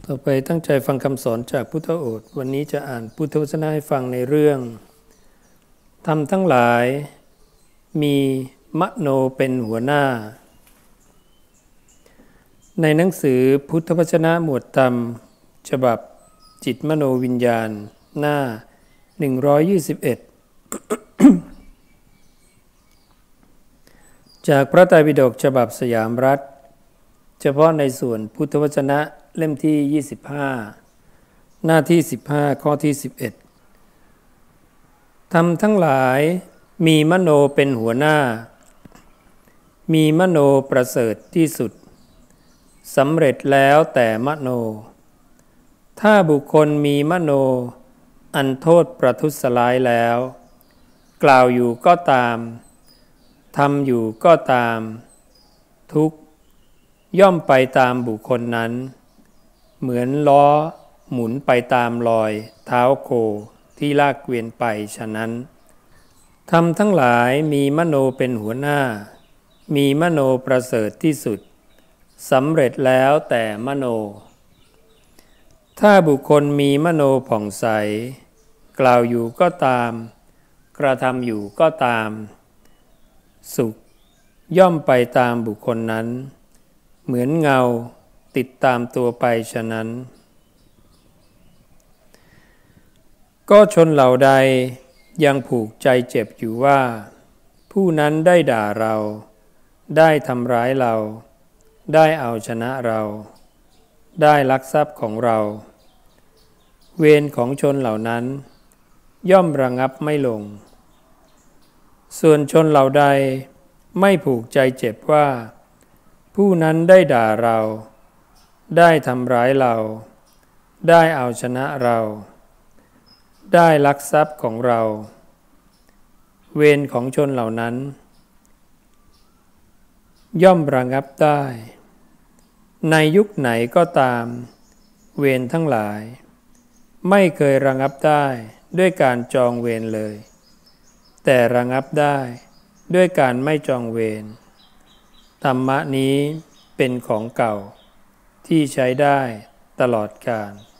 ต่อไปตั้งใจฟังคำสอนจากพุทธโอษฐ์วันนี้จะอ่านพุทธวจนะให้ฟังในเรื่องธรรมทั้งหลายมีมโนเป็นหัวหน้าในหนังสือพุทธวจนะหมวดธรรมฉบับจิตมโนวิญญาณหน้า121จากพระไตรปิฎกฉบับสยามรัฐเฉพาะในส่วนพุทธวจนะเล่มที่25หน้าที่15ข้อที่11ธรรมทั้งหลายมีมโนเป็นหัวหน้ามีมโนประเสริฐที่สุดสำเร็จแล้วแต่มโนถ้าบุคคลมีมโนอันโทษประทุษร้ายแล้วกล่าวอยู่ก็ตามทำอยู่ก็ตามทุกย่อมไปตามบุคคลนั้นเหมือนล้อหมุนไปตามรอยเท้าโคที่ลากเกวียนไปฉะนั้นธรรมทั้งหลายมีมโนเป็นหัวหน้ามีมโนประเสริฐที่สุดสำเร็จแล้วแต่มโนถ้าบุคคลมีมโนผ่องใสกล่าวอยู่ก็ตามกระทำอยู่ก็ตามสุขย่อมไปตามบุคคลนั้นเหมือนเงาติดตามตัวไปฉะนั้นก็ชนเหล่าใดยังผูกใจเจ็บอยู่ว่าผู้นั้นได้ด่าเราได้ทำร้ายเราได้เอาชนะเราได้ลักทรัพย์ของเราเวรของชนเหล่านั้นย่อมระงับไม่ลงส่วนชนเหล่าใดไม่ผูกใจเจ็บว่าผู้นั้นได้ด่าเราได้ทำร้ายเราได้เอาชนะเราได้ลักทรัพย์ของเราเวรของชนเหล่านั้นย่อมระงับได้ในยุคไหนก็ตามเวรทั้งหลายไม่เคยระงับได้ด้วยการจองเวรเลยแต่ระงับได้ด้วยการไม่จองเวรธรรมะนี้เป็นของเก่าที่ใช้ได้ตลอดกาล